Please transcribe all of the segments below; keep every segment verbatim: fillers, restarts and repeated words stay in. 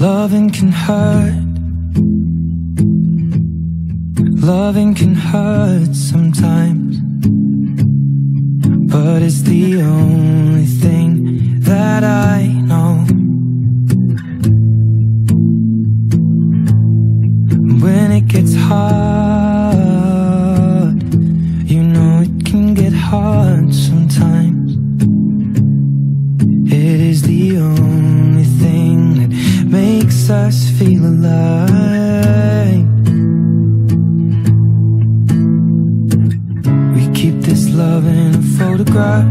Loving can hurt. Loving can hurt sometimes, but it's the only thing that I know. When it gets hard, you know it can get hard sometimes. It is the only thing that makes us feel alive. We keep this love in a photograph.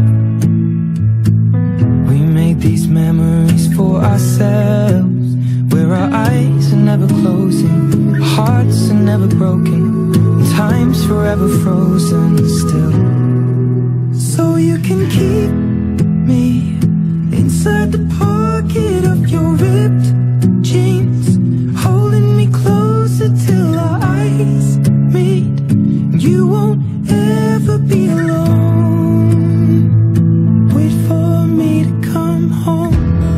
We make these memories for ourselves, where our eyes are never closing, hearts are never broken, and time's forever frozen still. So you can keep me inside the pocket of your ripped jeans, holding me closer till our eyes meet. You won't ever be alone. Wait for me to come home.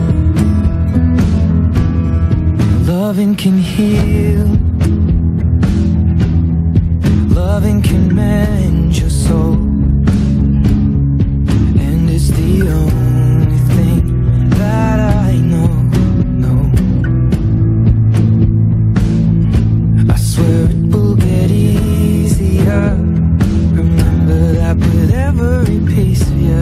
Loving can heal. Loving can mend your soul, and it's the only thing that I know, know. I swear it will get easier. Remember that with every piece of you.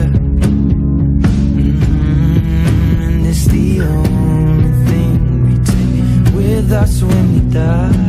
Mm-hmm. And it's the only thing we take with us when we die.